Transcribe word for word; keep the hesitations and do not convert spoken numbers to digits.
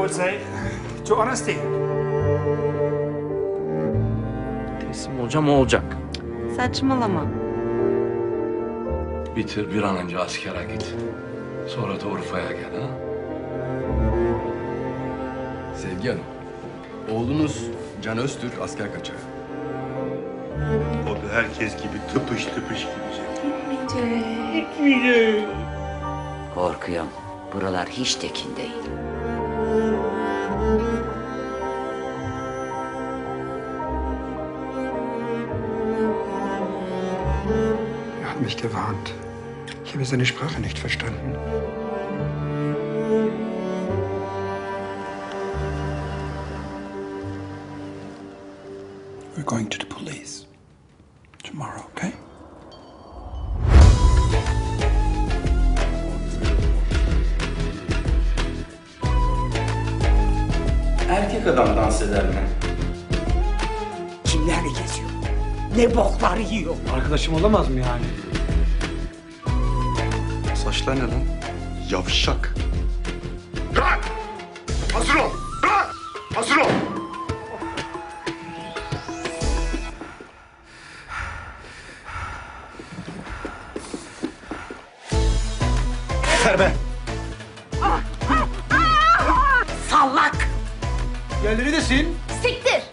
would say, to honesty. Teslim olacağım, o olacak. Saçmalama. Bitir, bir an önce askere git. Sonra da Urfa'ya gel ha. Sevgi Hanım, oğlunuz Can Öztürk asker kaçağı. O da herkes gibi tıpış tıpış gidecek. Korkuyorum. Buralar hiç tekin değil. Er hat mich gewarnt. Ich habe seine Sprache nicht verstanden. We're going to the police tomorrow, okay? Erkek adam dans eder mi? Kimler geziyor? Ne boklar yiyor? Arkadaşım olamaz mı yani? Saçlar ne lan? Yavşak. Bırak! Hazır ol! Bırak! Hazır ol! Yeter be! Sallak! Yerleri de sil. Siktir!